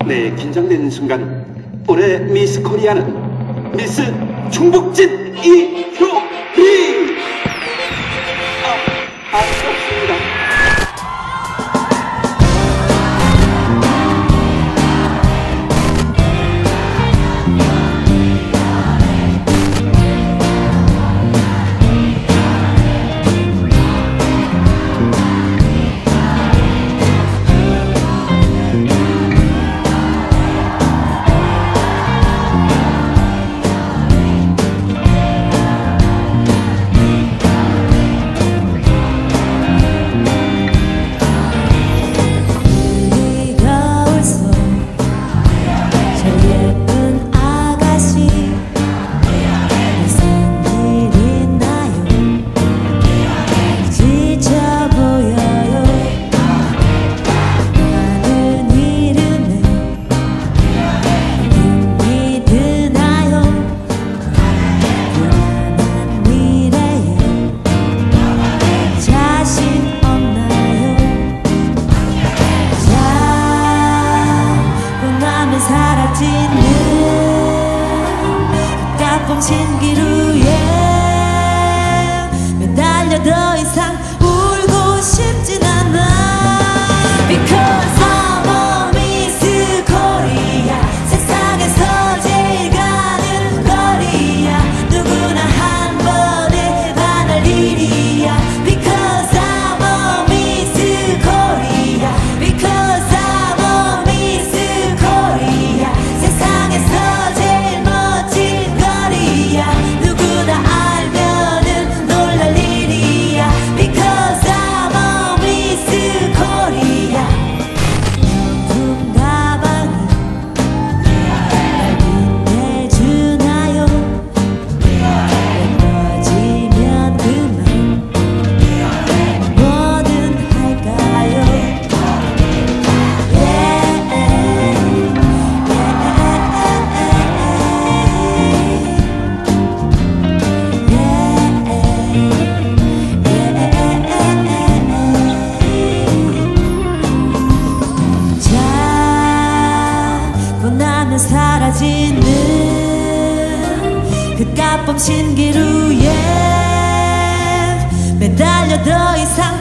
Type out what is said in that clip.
네, 긴장된 순간 올해 미스 코리아는 미스 충북진 이효리. 아쉽습니다. 신기루에 매달려 더 이상 울고 싶진 않아. Because I'm a Miss Korea. 세상에서 제일 가는 거리야. 누구나 한 번에 반할 일이야. Because I'm a Miss Korea. Because I'm a Miss Korea. 세상에서 제일 멋진 거리야. 누구나 알면은 놀랄 일이야. Because I'm a Miss Korea. 명품 가방이 날 빛내주나요? 예뻐지면 그만 뭐든 할까요? 자고 나면 사라지는 그 까vom 신기루에 매달려 더 이상